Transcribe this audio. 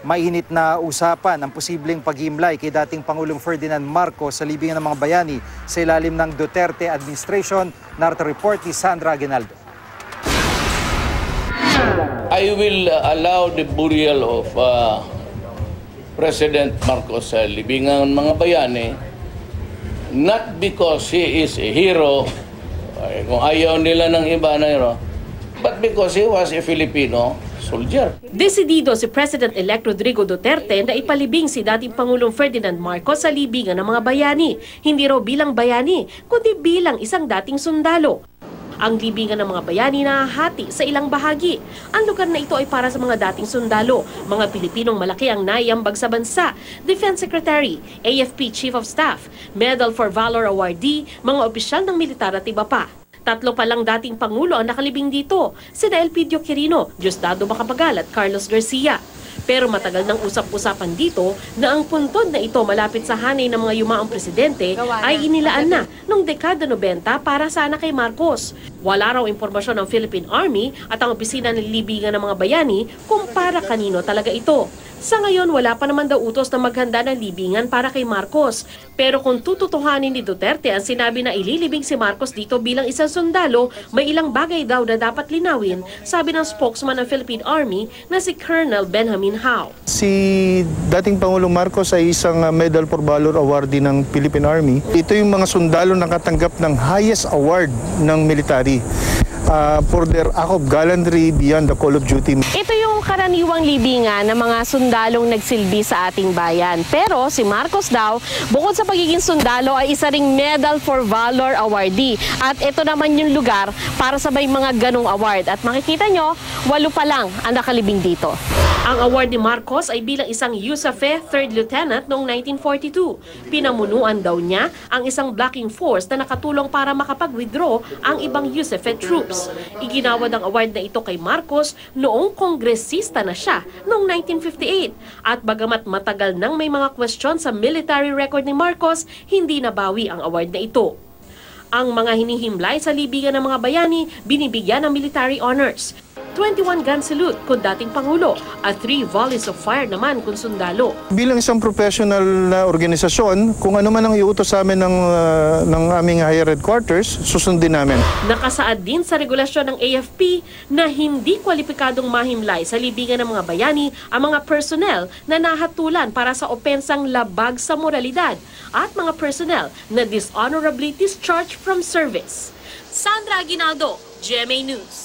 Mainit na usapan ang posibleng paghimlay kay dating Pangulong Ferdinand Marcos sa libingan ng mga bayani sa ilalim ng Duterte administration. Narito report ni Sandra Aguinaldo. I will allow the burial of President Marcos sa libingan ng mga bayani, not because he is a hero, kung ayaw nila ng iba na hero, but because he was a Filipino soldier. Desidido si President-elect Rodrigo Duterte na ipalibing si dating Pangulong Ferdinand Marcos sa libingan ng mga bayani. Hindi raw bilang bayani, kundi bilang isang dating sundalo. Ang libingan ng mga bayani nahahati sa ilang bahagi. Ang lugar na ito ay para sa mga dating sundalo, mga Pilipinong malaki ang naiambag sa bansa, Defense Secretary, AFP Chief of Staff, Medal for Valor awardee, mga opisyal ng militar at iba pa. 3 pa lang dating Pangulo ang nakalibing dito, sina Elpidio Quirino, Diosdado Macapagal at Carlos Garcia. Pero matagal nang usap-usapan dito na ang puntod na ito malapit sa hanay ng mga yumaang presidente ay inilaan na noong dekada 90 para sana kay Marcos. Wala raw impormasyon ng Philippine Army at ang opisina ng libingan ng mga bayani kung para kanino talaga ito. Sa ngayon, wala pa naman daw utos na maghanda ng libingan para kay Marcos. Pero kung tututuhanin ni Duterte ang sinabi na ililibing si Marcos dito bilang isang sundalo, may ilang bagay daw na dapat linawin, sabi ng spokesman ng Philippine Army na si Colonel Benjamin Hao. Si dating Pangulong Marcos ay isang Medal for Valor awardee ng Philippine Army. Ito yung mga sundalo nakatanggap ng highest award ng military for their act of gallantry beyond the call of duty. Ito yung karaniwang libingan ng mga sundalong nagsilbi sa ating bayan. Pero si Marcos daw, bukod sa pagiging sundalo ay isa ring Medal for Valor awardee. At ito naman yung lugar para sa may mga ganong award. At makikita nyo, 8 pa lang ang nakalibing dito. Ang award ni Marcos ay bilang isang USAFE 3rd Lieutenant noong 1942. Pinamunuan daw niya ang isang blocking force na nakatulong para makapag-withdraw ang ibang USAFE troops. Iginawad ang award na ito kay Marcos noong kongresista na siya noong 1958. At bagamat matagal nang may mga question sa military record ni Marcos, hindi nabawi ang award na ito. Ang mga hinihimlay sa libingan ng mga bayani, binibigyan ng military honors. 21 gun salute kung dating Pangulo at 3 volleys of fire naman kung sundalo. Bilang isang professional na organisasyon, kung ano man ang iutos sa amin ng aming higher headquarters, susundin namin. Nakasaad din sa regulasyon ng AFP na hindi kwalipikadong mahimlay sa libingan ng mga bayani ang mga personnel na nahatulan para sa opensang labag sa moralidad at mga personnel na dishonorably discharged from service. Sandra Aguinaldo, GMA News.